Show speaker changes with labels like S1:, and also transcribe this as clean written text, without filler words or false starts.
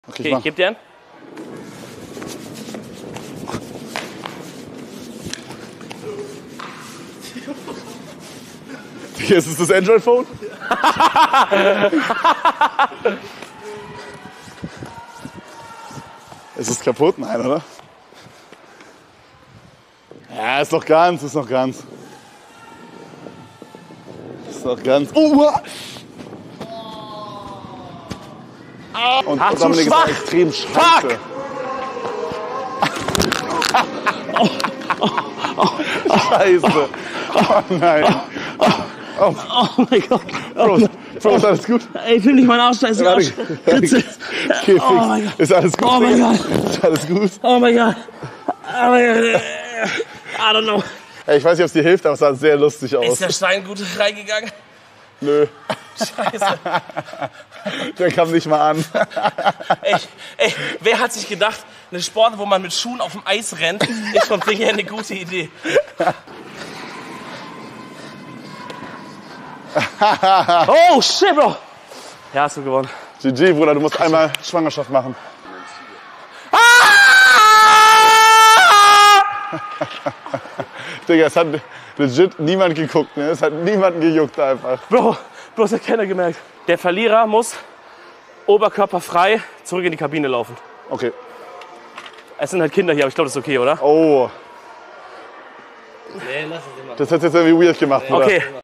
S1: Okay, ich geb dir einen.
S2: Ist es das Android-Phone? Ist es kaputt? Nein, oder? Ja, ist noch ganz, ist noch ganz. Ist noch ganz. Und
S1: Ach,
S2: Dominik
S1: zu schwach.
S2: ist extrem scheiße. Scheiße. Oh nein.
S1: Oh mein Gott.
S2: Prost, alles gut?
S1: Ey, ich will nicht meinen Arsch, da ist ein Arsch. Ritze. Oh mein Gott.
S2: Ist alles gut?
S1: Oh mein Gott.
S2: Ist alles gut?
S1: Oh mein Gott. Oh mein Gott. I don't know.
S2: Ey, ich weiß nicht, ob es dir hilft, aber es sah sehr lustig aus.
S1: Ist der Stein gut reingegangen?
S2: Nö.
S1: Scheiße.
S2: Der kam nicht mal an.
S1: Ey, wer hat sich gedacht, eine Sport, wo man mit Schuhen auf dem Eis rennt, ist vom Ding her eine gute Idee. Oh, shit, Bro. Ja, hast du gewonnen.
S2: GG, Bruder, du musst einmal Schwangerschaft machen. Digga, es hat legit niemand geguckt, ne? Es hat niemanden gejuckt einfach.
S1: Bro, bloß hat keiner gemerkt. Der Verlierer muss oberkörperfrei zurück in die Kabine laufen.
S2: Okay.
S1: Es sind halt Kinder hier, aber ich glaube, das ist okay, oder?
S2: Oh,
S1: Nee, lass es immer.
S2: das hat's jetzt irgendwie weird gemacht, Bruder.
S1: Okay.